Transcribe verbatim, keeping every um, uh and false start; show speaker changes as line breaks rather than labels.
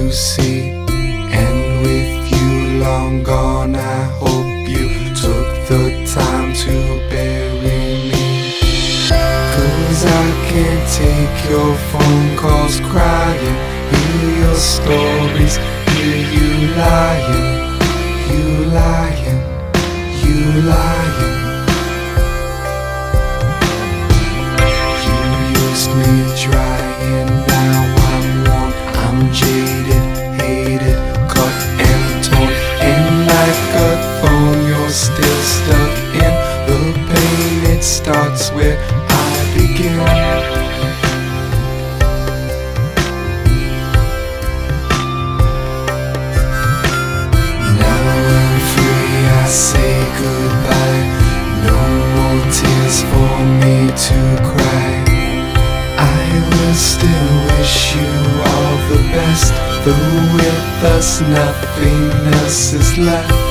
to see. And with you long gone, I hope you took the time to bury me. Cause I can't take your phone calls crying, hear your stories, hear you lying, you lying, you lying. You used me dry and now I'm warm, I'm jaded, hated, cut and torn. And like a thorn you're still stuck in the pain, it starts where I begin. Say goodbye, no more tears for me to cry. I will still wish you all the best, though with us nothing else is left.